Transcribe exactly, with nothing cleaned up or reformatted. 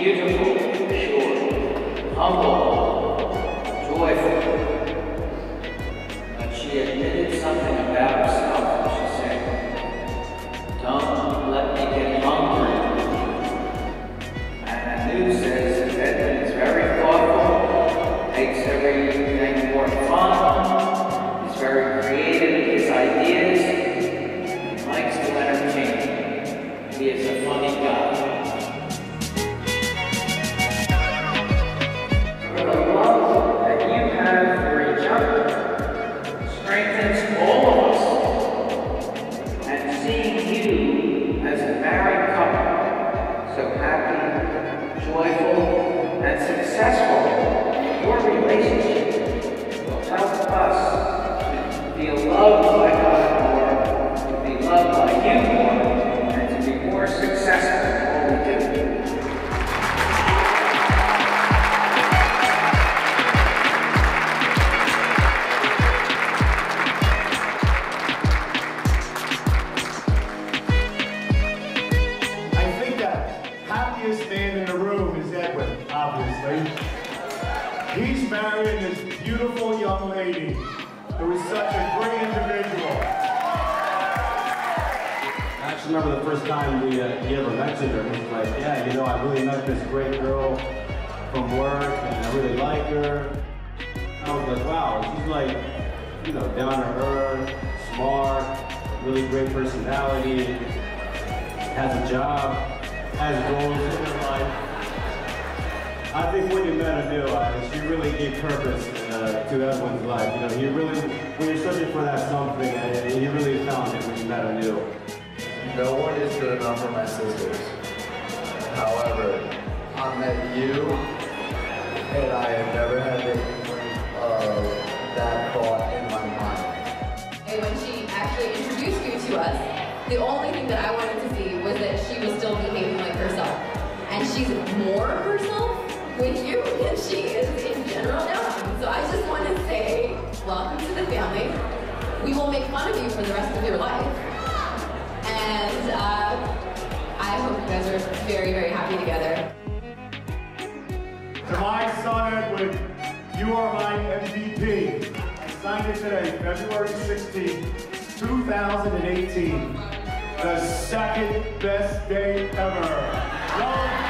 beautiful, pure, humble, joyful. But she admitted something about herself. She said, "Don't let me get hungry." And Anu says that Edwin is very thoughtful, makes everything more fun, he's very creative in his ideas, he likes to entertain. He is a funny guy. For the love that you have for each other strengthens all of us. And seeing you as a married couple, so happy, joyful, and successful, your relationship will help us to feel loved by God more, to be loved by you more, and to be more successful in all we do. I think the happiest man in the room is Edwin, obviously. He's marrying this beautiful young lady who is such a great individual. I actually remember the first time we, uh, he ever mentioned her. He was like, yeah, you know, I really met this great girl from work, and I really like her. I was like, wow, she's like, you know, down to earth, smart, really great personality, has a job, has goals in her life. I think when you met Anu, uh, she really gave purpose uh, to everyone's life. You know, you really, when you're searching for that something, uh, you really found it when you met Anu. No one is good enough for my sisters. However, I met you, and I have never had the inkling of that thought in my mind. And when she actually introduced you to us, the only thing that I wanted to see was that she was still behaving like herself. And she's more herself with you than she is in general now. So I just want to say, welcome to the family. We will make fun of you for the rest of your life. And uh, I hope you guys are very, very happy together. To my son Edwin, you are my M V P. I signed it today, February sixteenth, two thousand eighteen. The second best day ever. Love